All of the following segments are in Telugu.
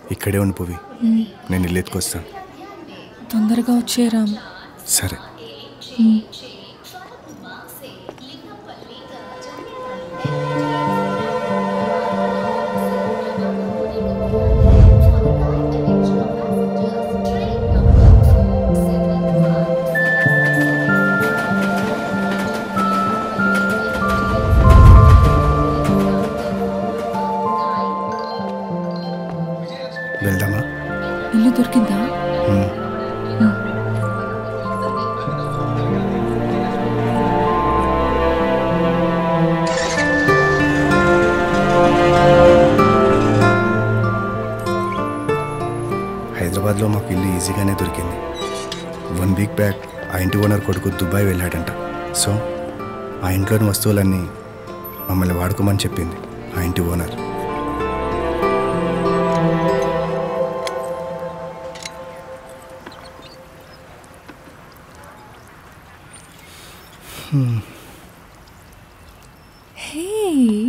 ఇక్కడే ఉండి పువ్వి, నేను ఇల్లు ఎత్తుకొస్తాను. తొందరగా వచ్చే రామ్. సరే. వెళ్దామా? ఇల్లు దొరికిందా? హైదరాబాద్లో మాకు ఇల్లు ఈజీగానే దొరికింది. 1 వీక్ బ్యాక్ ఆ ఇంటి ఓనర్ కొడుకు దుబాయ్ వెళ్ళాడంట. సో ఆ ఇంట్లోని వస్తువులన్నీ మమ్మల్ని వాడుకోమని చెప్పింది ఆ ఇంటి owner. Hey.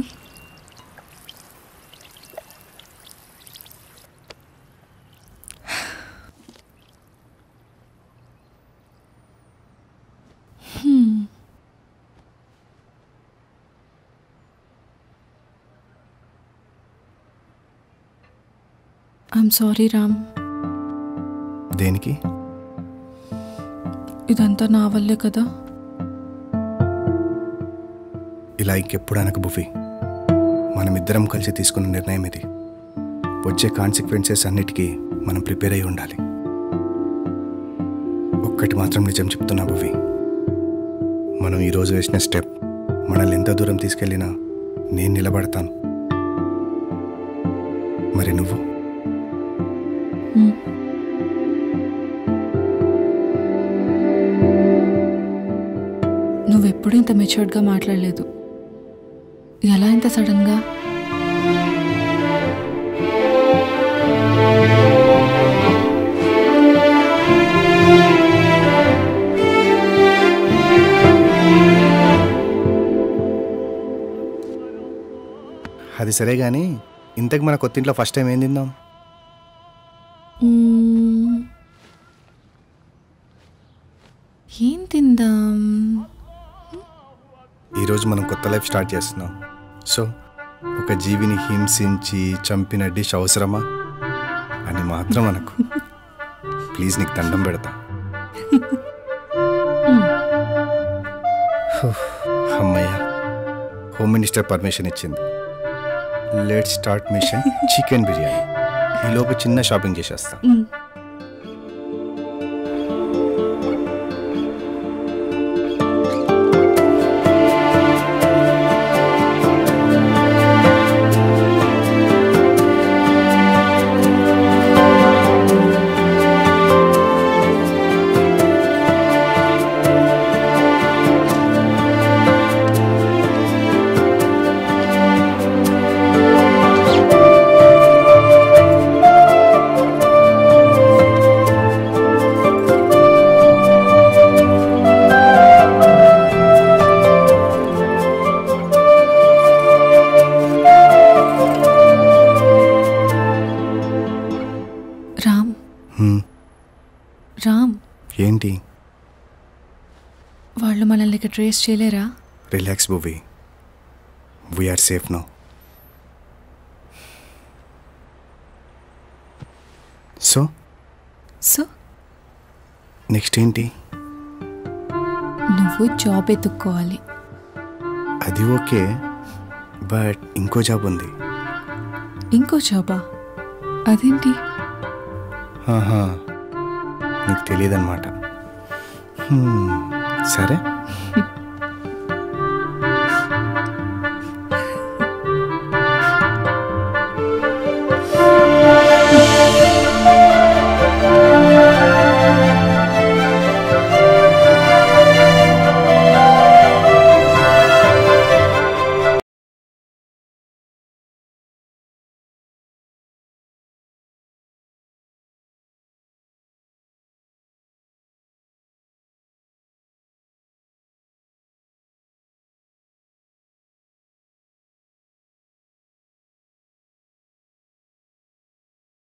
I'm sorry, Ram. దేనికి? ఇదంతా నా వల్లే కదా. ఇలా ఇంకెప్పుడు అనకు బుఫీ. మనమిద్దరం కలిసి తీసుకున్న నిర్ణయం ఇది. వచ్చే కాన్సిక్వెన్సెస్ అన్నిటికీ మనం ప్రిపేర్ అయి ఉండాలి. ఒక్కటి మాత్రం నిజం చెప్తున్నా బుఫీ, మనం ఈరోజు వేసిన స్టెప్ మనల్ని ఎంత దూరం తీసుకెళ్ళినా నేను నిలబడతాను. మరి నువ్వు? నువ్వెప్పుడు ఇంత మెచ్యూర్డ్గా మాట్లాడలేదు. ఎలా ఇంత సడన్గా? అది సరే కానీ ఇంతకు మన కొత్త ఇంట్లో ఫస్ట్ టైం ఏం తిందాం? ఏం తిందాం? ఈరోజు మనం కొత్త లైఫ్ స్టార్ట్ చేస్తున్నాం. సో ఒక జీవిని హింసించి చంపిన డిష్ అవసరమా అని మాత్రం అనకు ప్లీజ్, నీకు దండం పెడతా. అమ్మయ్య, హోమ్ మినిస్టర్ పర్మిషన్ ఇచ్చింది. Let's start mission chicken biryani. ఈలోపు చిన్న షాపింగ్ చేసేస్తా. రామ్, ఏంటి? వాళ్ళు మనల్ని ట్రేస్ చేయలేరా? రిలాక్స్ బువి, we are safe now. So so next ఏంటి? నువ్వు జాబ్ ఎత్తుక్కోవాలి. అది ఓకే, బట్ ఇంకో జాబ్ ఉంది. ఇంకో జాబా? అదేంటి? నీకు తెలియదన్నమాట. సరే,